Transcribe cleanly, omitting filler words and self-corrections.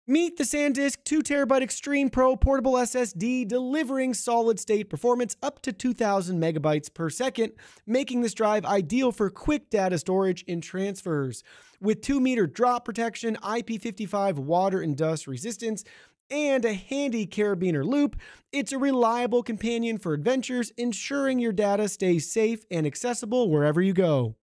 Meet the SanDisk 2TB Extreme PRO Portable SSD, delivering solid-state performance up to 2,000 megabytes per second, making this drive ideal for quick data storage and transfers. With 2-meter drop protection, IP55 water and dust resistance, and a handy carabiner loop, it's a reliable companion for adventures, ensuring your data stays safe and accessible wherever you go.